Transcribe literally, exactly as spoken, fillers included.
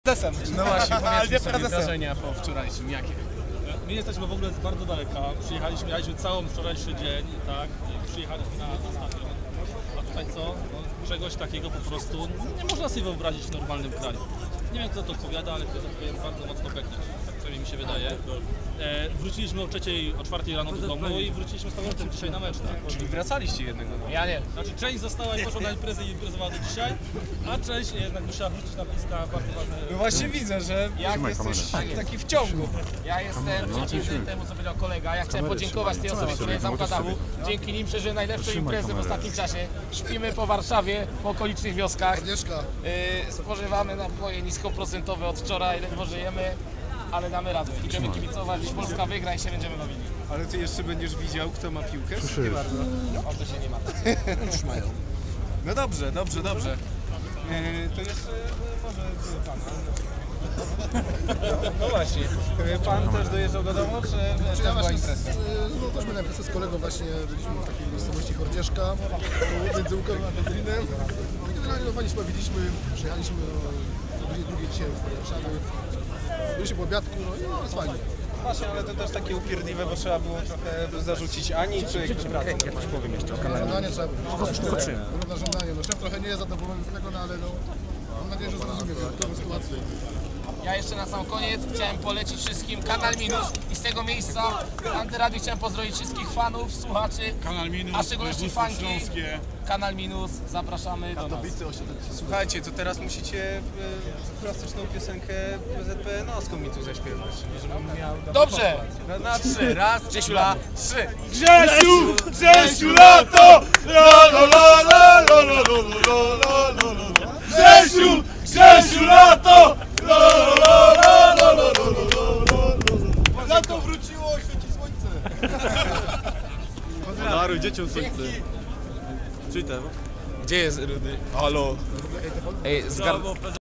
prezesem. No właśnie, powiedzmy sobie prezesem. wrażenia po wczorajszym, jakie? My jesteśmy w ogóle z bardzo daleka. Przyjechaliśmy, jechaliśmy cały wczorajszy dzień, tak? I przyjechaliśmy na, na stadion. A tutaj co? No, czegoś takiego po prostu nie można sobie wyobrazić w normalnym kraju. Nie wiem, kto to odpowiada, ale kto to powiem bardzo mocno beknąć. Tak przynajmniej mi się wydaje. E, wróciliśmy o trzeciej, o czwartej rano do domu i wróciliśmy z powrotem dzisiaj na mecz. Tak? Czyli wracaliście jednego dnia. Ja nie. Znaczy część została i poszła na imprezę i imprezowała do dzisiaj, a część jednak musiała wrócić na pista bardzo ważne. No właśnie widzę, że jak jesteś taki w ciągu. Ja jestem przeciwny temu, co powiedział kolega. Ja chciałem podziękować tej osobie, która jest zamka dachu. Dzięki nim przeżyłem najlepszą imprezę w ostatnim czasie. Śpimy po Warszawie, po okolicznych wioskach. Yy, spożywamy napoje niskoprocentowe od wczoraj, ledwo żyjemy, ale damy radę. Idziemy kibicować, dziś Polska wygra i się będziemy bawili. Ale ty jeszcze będziesz widział, kto ma piłkę? Nie bardzo. O to się nie ma. Już mają. No dobrze, dobrze, dobrze. E, to jeszcze e, może pan. No właśnie. E, Pan też dojeżdżał do domu, czy Czy tam ja była właśnie impreza? z, no też byłem imprezę z kolegą właśnie, byliśmy w takiej miejscowości Chordzieszka, tu między Łukiem a Wędlinem. I generalnie no, fajnie się bawiliśmy, przyjechaliśmy o godzinie drugiej dzisiaj z Warszawy. Byliśmy po obiadku, no i no, jest fajnie. Właśnie, ale to też takie upierdliwe, bo trzeba było trochę zarzucić Ani, czy jakieś pracę. Ja coś powiem jeszcze o Żądanie trzeba było. Równe żądanie. No szef trochę nie jest zadowolony z tego, no ale no, mam nadzieję, że zrozumie tę sytuację. Ja jeszcze na sam koniec chciałem polecić wszystkim Kanal Minus i z tego miejsca Antyradiu chciałem pozdrowić wszystkich fanów, słuchaczy, Kanal Minus, a w szczególności fanki. Śląskie. Kanal Minus, zapraszamy do nas. Słuchajcie, to teraz musicie e, klasyczną piosenkę P Z P N-owską mi tu zaśpiewać, żebym miał... Dobrze! Na, na trzy, raz, Grzesiu, dwa, trzy! Grzesiu, Grzesiu lato! La la la la la la la la la la. Grzesiu, Grzesiu lato! La la la la la la la. Lato wróciło, świeci słońce! Daruj dzieciom słońce. Czytam. Gdzie jest Rudy? Halo. Ej, zgar...